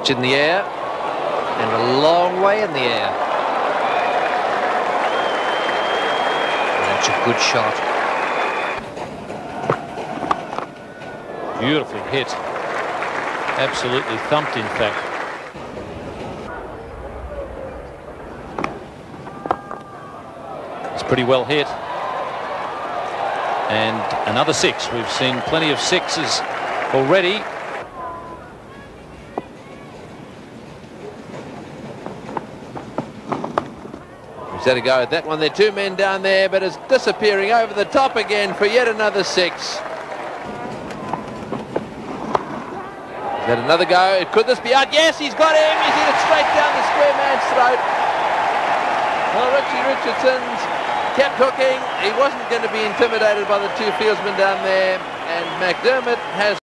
pitch in the air and a long way in the air. That's a good shot. Beautifully hit. Absolutely thumped, in fact. It's pretty well hit. And another six. We've seen plenty of sixes already. He's had a go at that one. There are two men down there, but it's disappearing over the top again for yet another six. Is that another go? Could this be out? Yes, he's got him. He's hit it straight down the square man's throat. Well, Richie Richards kept hooking. He wasn't going to be intimidated by the two fieldsmen down there, and McDermott has